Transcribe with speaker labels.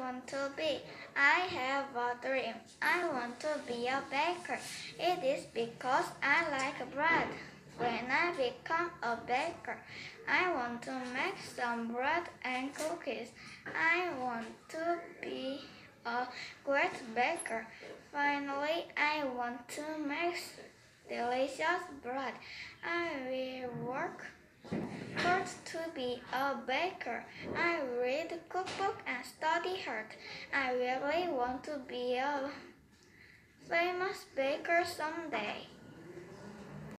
Speaker 1: want to be? I have a dream. I want to be a baker. It is because I like bread. When I become a baker, I want to make some bread and cookies. I want to be a great baker. Finally, I want to make delicious bread. I will work hard to be a baker. I read cookbook and study hard. I really want to be a famous baker someday.